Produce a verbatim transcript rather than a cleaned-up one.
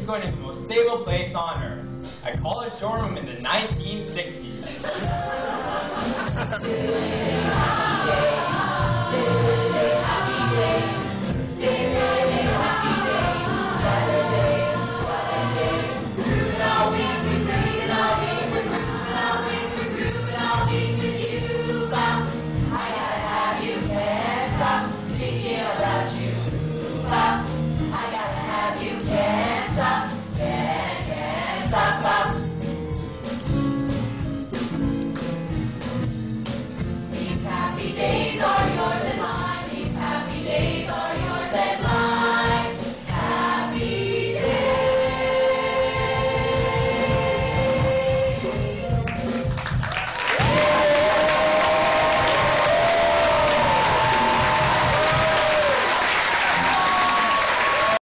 going to be the most stable place on Earth. A college dorm room in the nineteen sixties.